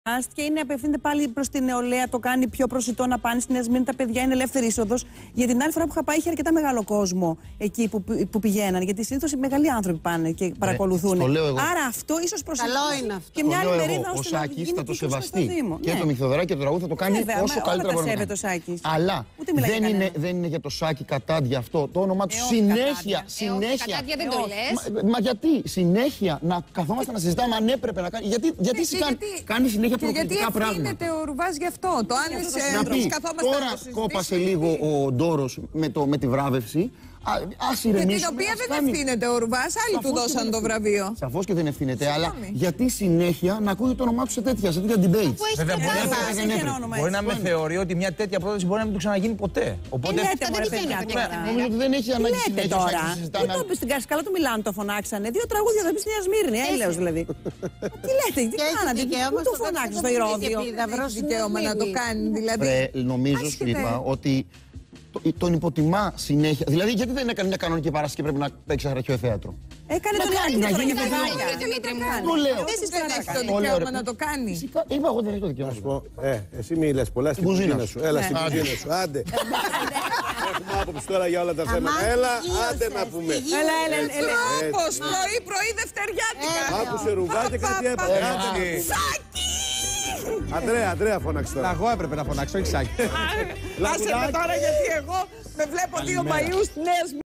Και απευθύνεται πάλι προς την νεολαία, το κάνει πιο προσιτό να πάνε στη Νέα Σμύρνη. Τα παιδιά είναι ελεύθερη είσοδος. Για την άλλη φορά που είχα πάει είχε αρκετά μεγάλο κόσμο εκεί που πηγαίναν. Γιατί συνήθως οι μεγάλοι άνθρωποι πάνε και παρακολουθούν. Άρα αυτό ίσως προσιτό. Καλό είναι αυτό. Και μια άλλη μερίδα ο Σάκης θα το σεβαστεί. Και το Μυθοδωράκι και το τραγούδι θα το κάνει όσο καλύτερα μπορεί να κάνει. Αλλά δεν είναι για το Σάκη Κατάντια αυτό. Το όνομά του συνέχεια. Κατάντια δεν το λες. Μα γιατί συνέχεια να καθόμαστε να συζητάμε αν έπρεπε να κάνει. Γιατί κάνει συνέχεια προκλητικά πράγματα. Γιατί ευθύνεται ο Ρουβάς γι' αυτό. Το αν είσαι καθόμαστε τώρα κόπασε λίγο ο Ντόρος με τη βράβευση. Για την οποία δεν ευθύνεται ο Ρουβάς, άλλοι του δώσαν το βραβείο. Σαφώς και δεν ευθύνεται, αλλά γιατί συνέχεια να ακούγεται το όνομά του σε τέτοια debates. Μπορεί να με θεωρεί ότι μια τέτοια πρόταση μπορεί να μην του ξαναγίνει ποτέ. Οπότε νομίζω ότι δεν έχει ανάγκη συνέχεια να συζητάμε. Δεν το πει στην Καρσκάλα του Μιλάνου, το φωνάξανε. 2 τραγούδια θα πει στη Νέα Σμύρνη, έλεος δηλαδή. Τι λέτε, τι κάνατε, πού το φωνάξατε στο Ηρώδιο. Δικαίωμα να το κάνει δηλαδή. Νομίζω σου είπα ότι τον υποτιμά συνέχεια. Δηλαδή, γιατί δεν έκανε μια κανονική παράσταση και πρέπει να παίξει αγραχείο θέατρο. Έκανε τον Άκη να γίνει παιδάκια. Το λέω. Δεν έχει το δικαίωμα να το κάνει. Είπα εγώ δεν έχει το δικαίωμα. Εσύ μιλάς πολλά στην κουζίνα σου. Έλα στην κουζίνα σου. Άντε. Έχουμε άποψη τώρα για όλα τα θέματα. Έλα, άντε να πούμε. Τρόπος, πρωί Δευτεριάτικα. Άκουσε Ρουβά και κάτι έπαθε. Αντρέα φώναξε τώρα. Εγώ έπρεπε να φωνάξω, όχι Σάκη. Άσε με τώρα γιατί εγώ με βλέπω 2 Μαΐου στη Νέα Σμύρνη.